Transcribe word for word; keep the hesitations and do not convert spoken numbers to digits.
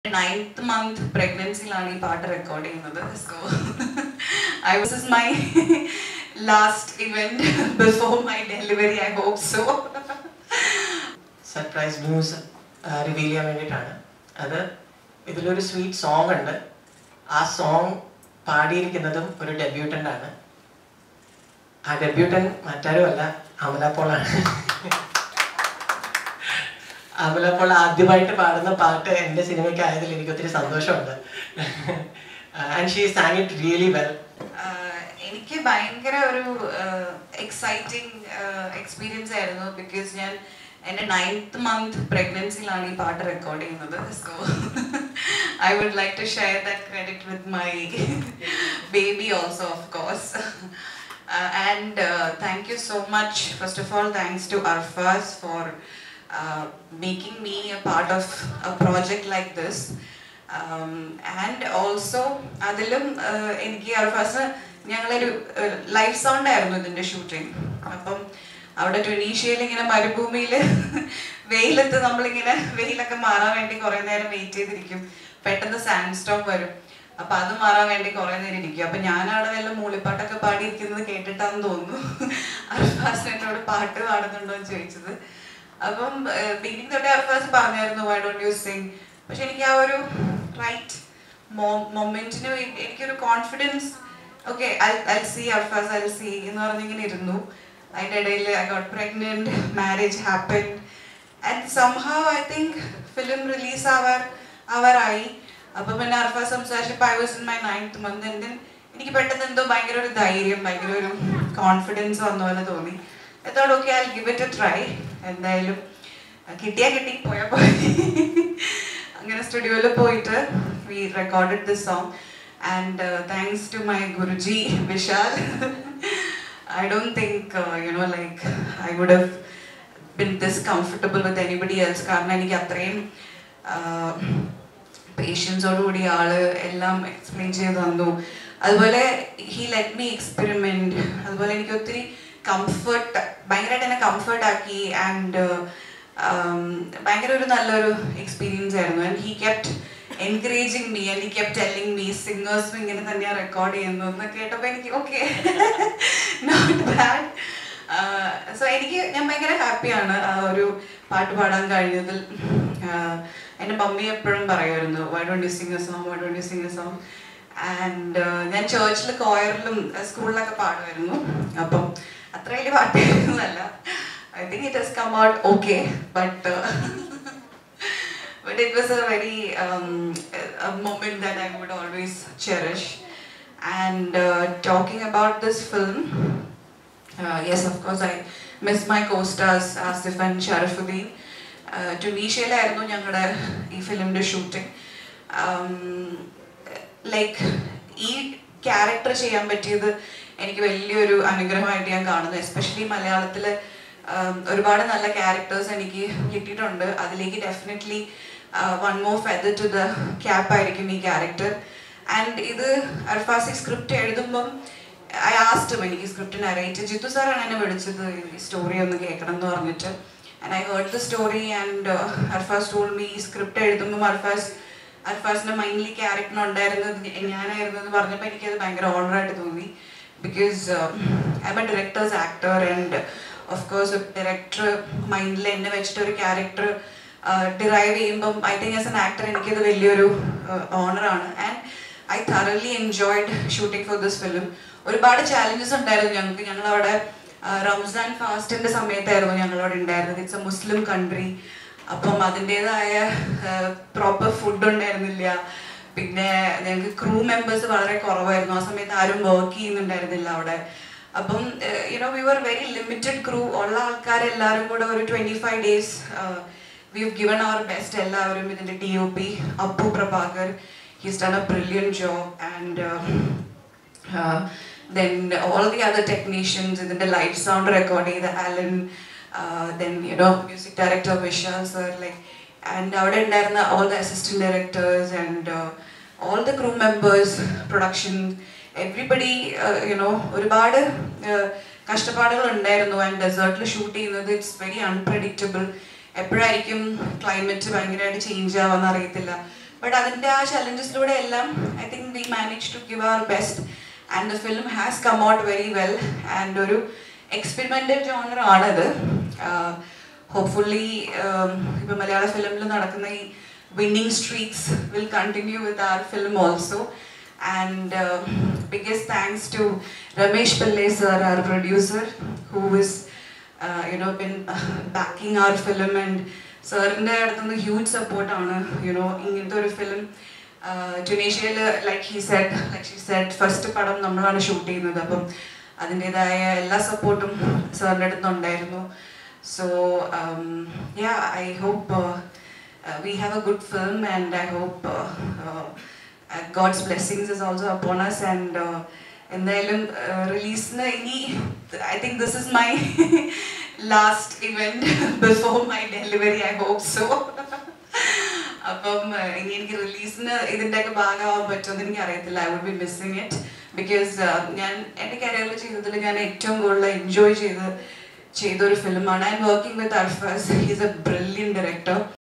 ninth month pregnancy lani part recording another. So I was this is my last event before my delivery, I hope so. Surprise news uh, reveal ചെയ്യാൻ വേണ്ടിയിട്ടാണ്. അത് ഇതിലൊരു sweet song ഉണ്ട്. ആ song പാടിയിരിക്കുന്നതും ഒരു debutant ആണ്. ആ debutant മറ്റാരുമല്ല, അമല പോളാണ്. അമല പോൾ ആദ്യമായിട്ട് പാടുന്ന പാട്ട് എൻ്റെ സിനിമയ്ക്ക് ആയതിൽ എനിക്ക് ഒത്തിരി സന്തോഷമുണ്ട്. And she sang it really well. എനിക്ക് ഭയങ്കര ഒരു എക്സൈറ്റിംഗ് എക്സ്പീരിയൻസ് ആയിരുന്നു. ബിക്കോസ് ഞാൻ എൻ്റെ നയൻത്ത് മന്ത് പ്രഗ്നൻസിയിലാണ് ഈ പാട്ട് റെക്കോർഡ് ചെയ്യുന്നത്. So I would like to share that credit with my baby also, of course. And thank you so much. First of all thanks to Arfas for Uh, making me a part of a project like this, um, and also adilum eniki arfas ഞങ്ങളൊരു live sound ആയിരുന്നു ഇതിൻ്റെ shooting. അപ്പം അവിടെ ട്യൂണീഷ്യയിൽ ഇങ്ങനെ മരുഭൂമിയിൽ വെയിലത്ത് നമ്മളിങ്ങനെ വെയിലൊക്കെ മാറാൻ വേണ്ടി കുറേ നേരം വെയിറ്റ് ചെയ്തിരിക്കും. പെട്ടെന്ന് സാൻഡ് സ്റ്റോം വരും. അപ്പം അത് മാറാൻ വേണ്ടി കുറേ നേരം ഇരിക്കും. അപ്പം ഞാനവിടെ വല്ല മൂളിപ്പാട്ടൊക്കെ പാടിയിരിക്കുന്നത് കേട്ടിട്ടാന്ന് തോന്നുന്നു അർഫാസ് എന്നോട് പാട്ട് പാടുന്നുണ്ടോ എന്ന് ചോദിച്ചത്. അപ്പം ബിഗിനിങ് തൊട്ടേ അർഫാസ് പറഞ്ഞായിരുന്നു വൈ ഡോണ്ട് യു സിങ്. പക്ഷെ എനിക്ക് ആ ഒരു റൈറ്റ് മൊമെന്റിന് എനിക്കൊരു confidence, okay I see Arfas I see എന്ന് പറഞ്ഞിങ്ങനെ ഇരുന്നു. അതിൻ്റെ ഇടയിൽ I got pregnant, marriage happen, and somehow I think film release ആവാർ ആവാറായി. അപ്പം പിന്നെ അർഫാസ് സംസാരിച്ചപ്പോൾ I was in my ninth month. And എനിക്ക് പെട്ടെന്ന് എന്തോ ഭയങ്കര ഒരു ധൈര്യം, ഭയങ്കര ഒരു കോൺഫിഡൻസ് വന്ന പോലെ തോന്നി. I thought, okay, I'll give it a try. എന്തായാലും കിട്ടിയാ കിട്ടി, പോയാൽ പോയി. അങ്ങനെ സ്റ്റുഡിയോയിൽ പോയിട്ട് we recorded this song. And thanks to my guruji Vishal. I don't think you know like I would have been this comfortable with anybody else. കാരണം എനിക്ക് അത്രയും പേഷ്യൻസോടുകൂടി ആള് എല്ലാം എക്സ്പ്ലെയിൻ ചെയ്ത് തന്നു. അതുപോലെ ഹി ലെറ്റ് മീ എക്സ്പെരിമെൻറ്റ്. അതുപോലെ എനിക്ക് ഒത്തിരി കംഫർട്ട്, ഭയങ്കരമായിട്ട് എന്നെ കംഫർട്ട് ആക്കി. ആൻഡ് ഭയങ്കര ഒരു നല്ലൊരു എക്സ്പീരിയൻസ് ആയിരുന്നു. And he kept encouraging me and he kept telling me സിംഗേഴ്സും ഇങ്ങനെ തന്നെയാണ് റെക്കോർഡ് ചെയ്യുന്നു എന്ന് കേട്ടപ്പോൾ എനിക്ക് ഓക്കെ, നോട്ട് ബാഡ്. സോ എനിക്ക് ഞാൻ ഭയങ്കര ഹാപ്പിയാണ് ആ ഒരു പാട്ട് പാടാൻ കഴിഞ്ഞതിൽ. എൻ്റെ മമ്മി എപ്പോഴും പറയുമായിരുന്നു why don't you sing a song, why don't you sing a song. And ഞാൻ ചേർച്ചിൽ കോയറിലും സ്കൂളിലൊക്കെ പാടുമായിരുന്നു. അപ്പം അത്ര വലിയ പാട്ടായിരുന്നല്ല. I think it has come out okay, but but it was a very moment that I would always cherish. And talking about this film, yes of course I miss my costars Asif and Sharafuddeen. ട്യൂണീഷ്യയിലായിരുന്നു ഞങ്ങളുടെ ഈ ഫിലിമിൻ്റെ ഷൂട്ടിംഗ്. Like ഈ character ചെയ്യാൻ പറ്റിയത് എനിക്ക് വലിയൊരു അനുഗ്രഹമായിട്ട് ഞാൻ കാണുന്നു. എസ്പെഷ്യലി മലയാളത്തിൽ ഒരുപാട് നല്ല ക്യാരക്ടേഴ്സ് എനിക്ക് കിട്ടിയിട്ടുണ്ട്. അതിലേക്ക് definitely one more feather to the cap ആയിരിക്കും ഈ ക്യാരക്ടർ. ആൻഡ് ഇത് അർഫാസി സ്ക്രിപ്റ്റ് എഴുതുമ്പം ഐ ആസ്റ്റും എനിക്ക് സ്ക്രിപ്റ്റ് നറേറ്റ് ജിത്തു സാറാണ് എന്നെ വിളിച്ചത് ഈ സ്റ്റോറി ഒന്ന് കേൾക്കണം എന്ന് പറഞ്ഞിട്ട്. And I heard the story and Arfas told me ഈ സ്ക്രിപ്റ്റ് എഴുതുമ്പം അർഫാസ് അർഫാസിൻ്റെ മൈൻഡ്ലി ക്യാരക്ടർ ഉണ്ടായിരുന്നത് ഞാനായിരുന്നു എന്ന് പറഞ്ഞപ്പോൾ എനിക്കത് ഭയങ്കര ഓണറായിട്ട് തോന്നി. Because I am a director's actor and of course director മൈൻഡിൽ എന്നെ വെച്ചിട്ട് ഒരു ക്യാരക്ടർ ഡിറൈവ് ചെയ്യുമ്പം I think as an actor എനിക്കത് വലിയൊരു ഓണറാണ്. And I thoroughly enjoyed shooting for this film. ഒരുപാട് ചാലഞ്ചസ് ഉണ്ടായിരുന്നു ഞങ്ങൾക്ക്. ഞങ്ങളവിടെ റംസാൻ ഫാസ്റ്റിൻ്റെ സമയത്തായിരുന്നു ഞങ്ങളവിടെ ഉണ്ടായിരുന്നത്. It's a Muslim country. അപ്പം അതിൻ്റെതായ പ്രോപ്പർ ഫുഡ് ഉണ്ടായിരുന്നില്ല. പിന്നെ ഞങ്ങൾക്ക് ക്രൂ മെമ്പേഴ്സ് വളരെ കുറവായിരുന്നു. ആ സമയത്ത് ആരും വർക്ക് ചെയ്യുന്നുണ്ടായിരുന്നില്ല അവിടെ. അപ്പം you know we were very limited crew. ഉള്ള ആൾക്കാരെല്ലാവരും കൂടെ ഒരു twenty five days we have given our best. എല്ലാവരും ഇതിൻ്റെ D O P Appu Prabhakar, he's done a brilliant job. And then all the other technicians, ഇതിൻ്റെ ലൈവ് സൗണ്ട് റെക്കോർഡ് ചെയ്ത Alan, Uh, then you know music director Vishal sir, like, and avade undarna all the assistant directors and uh, all the crew members, production, everybody, uh, you know ഒരുപാട് കഷ്ടപ്പാടുകൾ ഉണ്ടായിരുന്നു. And ഡെസേർട്ടിൽ shoot ചെയ്യുന്നത് it's very unpredictable. എപ്പോഴായിരിക്കും climate ഭയങ്കരമായിട്ട് change ആവാന്ന് അറിയത്തില്ല. But അതിൻ്റെ ആ ചലഞ്ചസിലൂടെ എല്ലാം I think we manage to give our best and the film has come out very well and ഒരു എക്സ്പെരിമെൻ്റൽ ജോണർ ആണത്. ഹോപ്പ്ഫുള്ളി ഇപ്പം മലയാള ഫിലിമിൽ നടക്കുന്ന ഈ winning streaks will continue with our film also. And biggest thanks to Ramesh Pillai sir, our producer, who is uh, you know been uh, backing our film, and സാറിൻ്റെ അടുത്തുനിന്ന് huge സപ്പോർട്ടാണ് യുനോ ഇങ്ങനത്തെ ഒരു ഫിലിം. ട്യൂണീഷ്യയിൽ like he said like she said first പടം നമ്മളാണ് shoot ചെയ്യുന്നത്, അപ്പം അതിൻ്റെതായ എല്ലാ സപ്പോർട്ടും സാറിൻ്റെ അടുത്തുനിന്നുണ്ടായിരുന്നു. So ya I hope we have a good film and I hope god's blessings is also upon us. And എന്തായാലും റിലീസിന് ഇനി I think this is my last event before my delivery, I hope so. അപ്പം ഇനി എനിക്ക് റിലീസിന് ഇതിൻ്റെയൊക്കെ ഭാഗമാവാൻ പറ്റുമെന്ന് എനിക്ക് അറിയത്തില്ല. I would B missing it because ഞാൻ എൻ്റെ കരിയറിൽ ചെയ്തതിൽ ഞാൻ ഏറ്റവും കൂടുതൽ എൻജോയ് ചെയ്ത് ചെയ്തൊരു ഫിലിമാണ്. I am working with Arfas. He is a brilliant director.